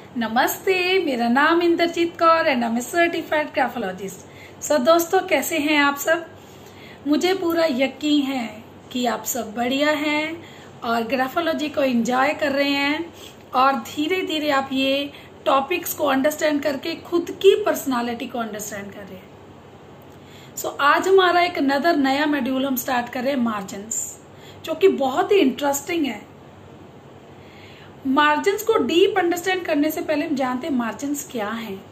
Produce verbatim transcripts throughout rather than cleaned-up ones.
नमस्ते, मेरा नाम Inderjeet Kaur and I am certified graphologist. So दोस्तों, कैसे हैं आप सब? मुझे पूरा यकीन है कि आप सब बढ़िया हैं और ग्राफोलॉजी को एंजॉय कर रहे हैं और धीरे धीरे आप ये टॉपिक्स को अंडरस्टैंड करके खुद की पर्सनालिटी को अंडरस्टैंड कर रहे हैं। सो so, आज हमारा एक नदर नया मॉड्यूल हम स्टार्ट कर रहे हैं, मार्जिन्स, जो कि बहुत ही इंटरेस्टिंग है। मार्जिन्स को डीप अंडरस्टैंड करने से पहले हम जानते हैं मार्जिन्स क्या हैं।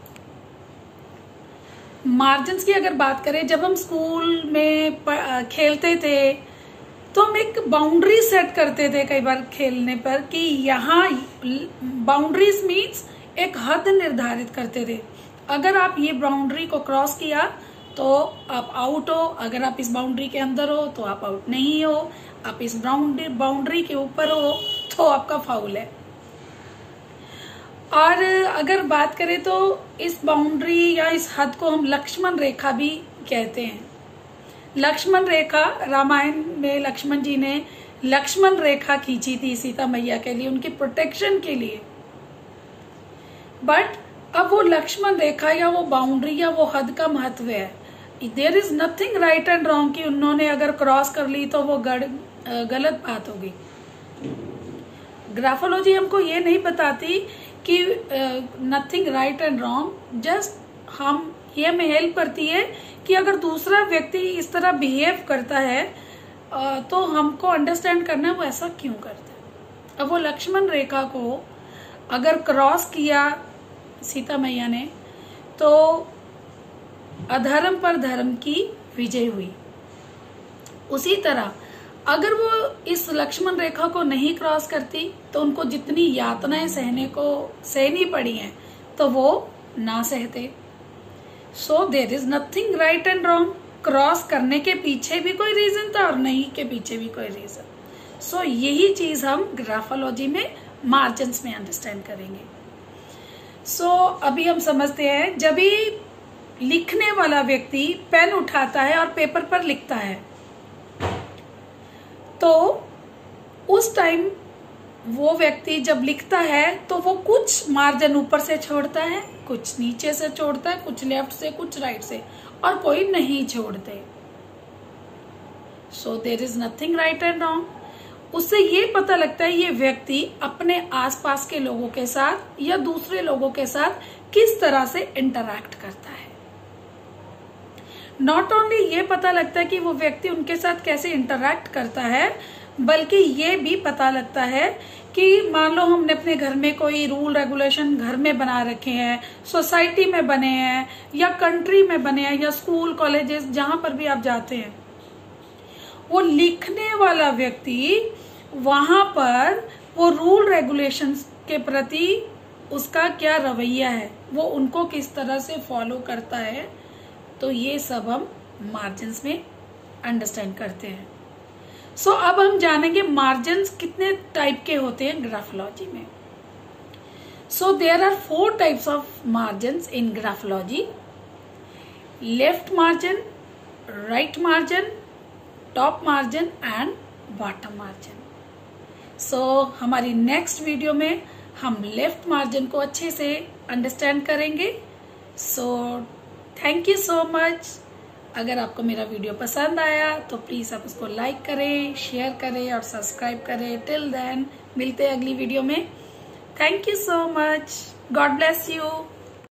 मार्जिन्स की अगर बात करें, जब हम स्कूल में खेलते थे तो हम एक बाउंड्री सेट करते थे कई बार खेलने पर कि यहाँ बाउंड्रीज मीन्स एक हद निर्धारित करते थे। अगर आप ये बाउंड्री को क्रॉस किया तो आप आउट हो, अगर आप इस बाउंड्री के अंदर हो तो आप आउट नहीं हो, आप इस बाउंड्री बाउंड्री के ऊपर हो तो आपका फाउल है। और अगर बात करें तो इस बाउंड्री या इस हद को हम लक्ष्मण रेखा भी कहते हैं। लक्ष्मण रेखा, रामायण में लक्ष्मण जी ने लक्ष्मण रेखा खींची थी सीता मैया के लिए, उनकी प्रोटेक्शन के लिए। बट अब वो लक्ष्मण रेखा या वो बाउंड्री या वो हद का महत्व है। There is nothing right and wrong कि उन्होंने अगर क्रॉस कर ली तो वो गलत बात होगी। ग्राफोलॉजी हमको ये नहीं बताती कि nothing right and wrong, just हम ये हमें हेल्प करती है कि अगर दूसरा व्यक्ति इस तरह बिहेव करता है uh, तो हमको अंडरस्टैंड करना है वो ऐसा क्यों करता है। अब वो लक्ष्मण रेखा को अगर क्रॉस किया सीता मैया ने तो अधर्म पर धर्म की विजय हुई। उसी तरह अगर वो इस लक्ष्मण रेखा को नहीं क्रॉस करती तो उनको जितनी यातनाएं सहने को सहनी पड़ी हैं तो वो ना सहते। So there is nothing right and wrong. Cross करने के पीछे भी कोई रीजन था और नहीं के पीछे भी कोई रीजन। सो यही चीज हम ग्राफोलॉजी में मार्जिन्स में अंडरस्टैंड करेंगे। सो so, अभी हम समझते हैं, जब भी लिखने वाला व्यक्ति पेन उठाता है और पेपर पर लिखता है तो उस टाइम वो व्यक्ति जब लिखता है तो वो कुछ मार्जिन ऊपर से छोड़ता है, कुछ नीचे से छोड़ता है, कुछ लेफ्ट से, कुछ राइट से, और कोई नहीं छोड़ते। So there is nothing right and wrong. उससे ये पता लगता है ये व्यक्ति अपने आसपास के लोगों के साथ या दूसरे लोगों के साथ किस तरह से इंटरैक्ट करता है। नॉट ओनली ये पता लगता है कि वो व्यक्ति उनके साथ कैसे इंटरैक्ट करता है, बल्कि ये भी पता लगता है कि मान लो हमने अपने घर में कोई रूल रेगुलेशन घर में बना रखे हैं, सोसाइटी में बने हैं या कंट्री में बने हैं या स्कूल कॉलेजेस जहां पर भी आप जाते हैं, वो लिखने वाला व्यक्ति वहां पर वो रूल रेगुलेशंस के प्रति उसका क्या रवैया है, वो उनको किस तरह से फॉलो करता है, तो ये सब हम मार्जिन्स में अंडरस्टैंड करते हैं। सो so, अब हम जानेंगे मार्जिन्स कितने टाइप के होते हैं ग्राफोलॉजी में। So there are four types of margins in graphology: left margin, right margin, top margin and bottom margin. So हमारी नेक्स्ट वीडियो में हम लेफ्ट मार्जिन को अच्छे से अंडरस्टैंड करेंगे। So thank you so much. अगर आपको मेरा वीडियो पसंद आया तो प्लीज आप उसको लाइक करें, शेयर करें और सब्सक्राइब करें। टिल देन मिलते हैं अगली वीडियो में। Thank you so much. God bless you.